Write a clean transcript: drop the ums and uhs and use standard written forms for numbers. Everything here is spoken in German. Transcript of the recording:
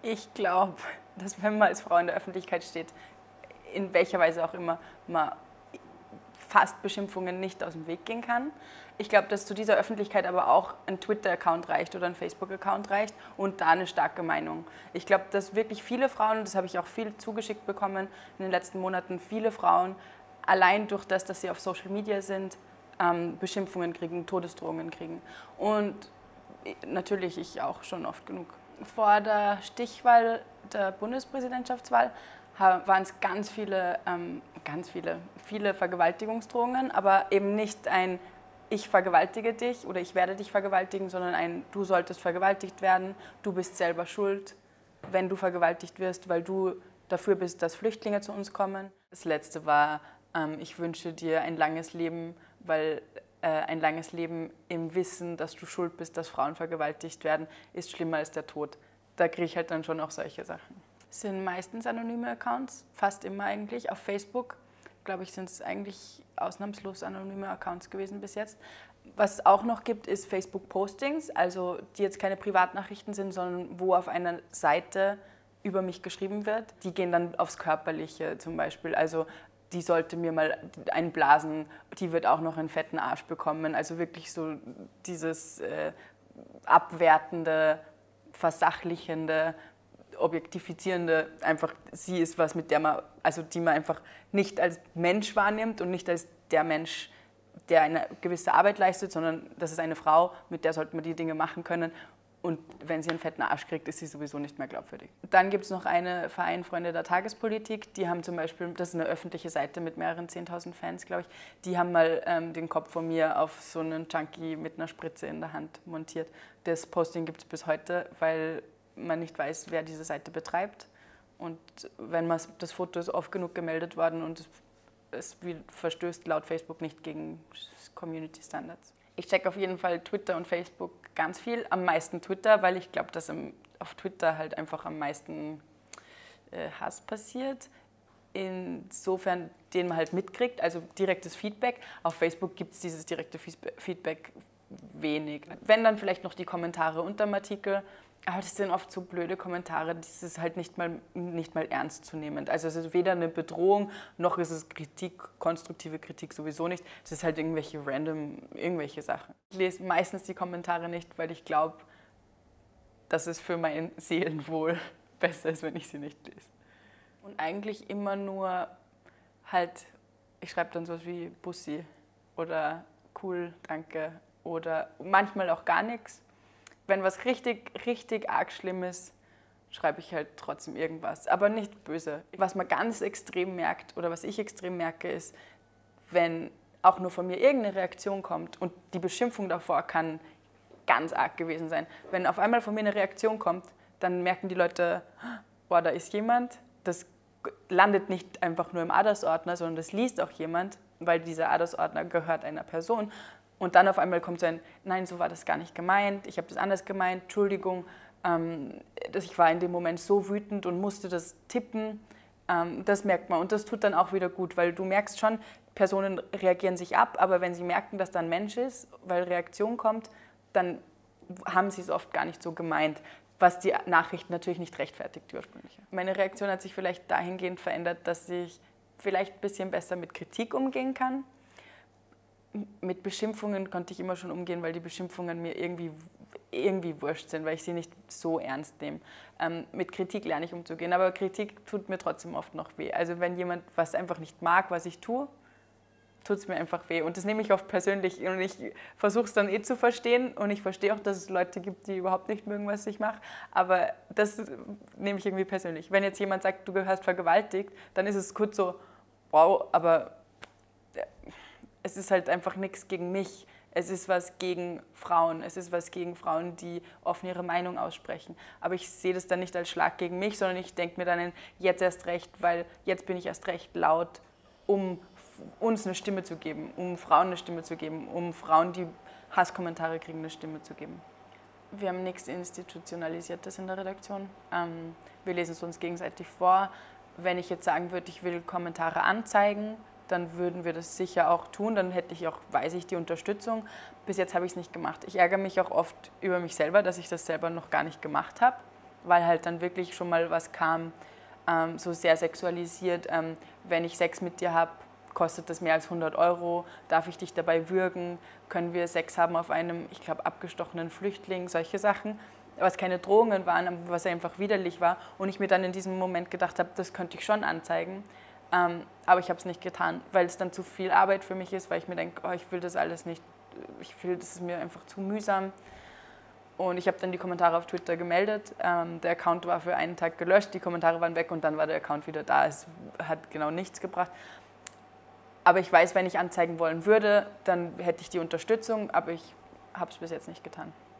Ich glaube, dass wenn man als Frau in der Öffentlichkeit steht, in welcher Weise auch immer, man fast Beschimpfungen nicht aus dem Weg gehen kann. Ich glaube, dass zu dieser Öffentlichkeit aber auch ein Twitter-Account reicht oder ein Facebook-Account reicht und da eine starke Meinung. Ich glaube, dass wirklich viele Frauen, das habe ich auch viel zugeschickt bekommen in den letzten Monaten, viele Frauen allein durch das, dass sie auf Social Media sind, Beschimpfungen kriegen, Todesdrohungen kriegen. Und natürlich ich auch schon oft genug. Vor der Stichwahl der Bundespräsidentschaftswahl waren es viele Vergewaltigungsdrohungen, aber eben nicht ein ich vergewaltige dich oder ich werde dich vergewaltigen, sondern ein du solltest vergewaltigt werden, du bist selber schuld, wenn du vergewaltigt wirst, weil du dafür bist, dass Flüchtlinge zu uns kommen. Das letzte war, ich wünsche dir ein langes Leben, weil ein langes Leben im Wissen, dass du schuld bist, dass Frauen vergewaltigt werden, ist schlimmer als der Tod. Da kriege ich halt dann schon auch solche Sachen. Es sind meistens anonyme Accounts, fast immer eigentlich. Auf Facebook, glaube ich, sind es eigentlich ausnahmslos anonyme Accounts gewesen bis jetzt. Was es auch noch gibt, ist Facebook-Postings, also die jetzt keine Privatnachrichten sind, sondern wo auf einer Seite über mich geschrieben wird. Die gehen dann aufs Körperliche zum Beispiel. Also die sollte mir mal einblasen, die wird auch noch einen fetten Arsch bekommen. Also wirklich so dieses abwertende, versachlichende, objektifizierende, einfach sie ist was, mit der man, also die man einfach nicht als Mensch wahrnimmt und nicht als der Mensch, der eine gewisse Arbeit leistet, sondern das ist eine Frau, mit der sollte man die Dinge machen können. Und wenn sie einen fetten Arsch kriegt, ist sie sowieso nicht mehr glaubwürdig. Dann gibt es noch einen Verein Freunde der Tagespolitik, die haben zum Beispiel, das ist eine öffentliche Seite mit mehreren 10.000 Fans, glaube ich, die haben mal den Kopf von mir auf so einen Junkie mit einer Spritze in der Hand montiert. Das Posting gibt es bis heute, weil man nicht weiß, wer diese Seite betreibt. Und wenn man das Foto ist oft genug gemeldet worden und es verstößt laut Facebook nicht gegen Community Standards. Ich checke auf jeden Fall Twitter und Facebook ganz viel, am meisten Twitter, weil ich glaube, dass auf Twitter halt einfach am meisten Hass passiert. Insofern, den man halt mitkriegt, also direktes Feedback. Auf Facebook gibt es dieses direkte Feedback wenig. Wenn dann vielleicht noch die Kommentare unter dem Artikel, aber das sind oft so blöde Kommentare, das ist halt nicht mal ernstzunehmend. Also es ist weder eine Bedrohung, noch ist es Kritik, konstruktive Kritik sowieso nicht. Es ist halt irgendwelche Sachen. Ich lese meistens die Kommentare nicht, weil ich glaube, dass es für mein Seelenwohl besser ist, wenn ich sie nicht lese. Und eigentlich immer nur halt, ich schreibe dann sowas wie Bussi oder cool, danke oder manchmal auch gar nichts. Wenn was richtig, richtig arg schlimm ist, schreibe ich halt trotzdem irgendwas, aber nicht böse. Was man ganz extrem merkt oder was ich extrem merke, ist, wenn auch nur von mir irgendeine Reaktion kommt und die Beschimpfung davor kann ganz arg gewesen sein. Wenn auf einmal von mir eine Reaktion kommt, dann merken die Leute, boah, da ist jemand, das landet nicht einfach nur im Adersordner, sondern das liest auch jemand, weil dieser Adersordner gehört einer Person. Und dann auf einmal kommt so ein, nein, so war das gar nicht gemeint, ich habe das anders gemeint, Entschuldigung, ich war in dem Moment so wütend und musste das tippen. Das merkt man und das tut dann auch wieder gut, weil du merkst schon, Personen reagieren sich ab, aber wenn sie merken, dass da ein Mensch ist, weil Reaktion kommt, dann haben sie es oft gar nicht so gemeint, was die Nachricht natürlich nicht rechtfertigt, die ursprüngliche. Meine Reaktion hat sich vielleicht dahingehend verändert, dass ich vielleicht ein bisschen besser mit Kritik umgehen kann. Mit Beschimpfungen konnte ich immer schon umgehen, weil die Beschimpfungen mir irgendwie wurscht sind, weil ich sie nicht so ernst nehme. Mit Kritik lerne ich umzugehen, aber Kritik tut mir trotzdem oft noch weh. Also wenn jemand was einfach nicht mag, was ich tue, tut es mir einfach weh. Und das nehme ich oft persönlich und ich versuche es dann zu verstehen und ich verstehe auch, dass es Leute gibt, die überhaupt nicht mögen, was ich mache, aber das nehme ich irgendwie persönlich. Wenn jetzt jemand sagt, du gehörst vergewaltigt, dann ist es kurz so, wow, aber es ist halt einfach nichts gegen mich. Es ist was gegen Frauen. Es ist was gegen Frauen, die offen ihre Meinung aussprechen. Aber ich sehe das dann nicht als Schlag gegen mich, sondern ich denke mir dann jetzt erst recht, weil jetzt bin ich erst recht laut, um uns eine Stimme zu geben, um Frauen eine Stimme zu geben, um Frauen, die Hasskommentare kriegen, eine Stimme zu geben. Wir haben nichts Institutionalisiertes in der Redaktion. Wir lesen es uns gegenseitig vor. Wenn ich jetzt sagen würde, ich will Kommentare anzeigen, dann würden wir das sicher auch tun, dann hätte ich auch, weiß ich, die Unterstützung. Bis jetzt habe ich es nicht gemacht. Ich ärgere mich auch oft über mich selber, dass ich das selber noch gar nicht gemacht habe. weil halt dann wirklich schon mal was kam, so sehr sexualisiert, wenn ich Sex mit dir habe, kostet das mehr als 100 Euro, darf ich dich dabei würgen, können wir Sex haben auf einem, ich glaube, abgestochenen Flüchtling, solche Sachen, was keine Drohungen waren, was einfach widerlich war und ich mir dann in diesem Moment gedacht habe, das könnte ich schon anzeigen, aber ich habe es nicht getan, weil es dann zu viel Arbeit für mich ist, weil ich mir denke, oh, ich will das alles nicht, das ist mir einfach zu mühsam. Und ich habe dann die Kommentare auf Twitter gemeldet. Der Account war für einen Tag gelöscht, die Kommentare waren weg und dann war der Account wieder da. Es hat genau nichts gebracht. Aber ich weiß, wenn ich anzeigen wollen würde, dann hätte ich die Unterstützung, aber ich habe es bis jetzt nicht getan.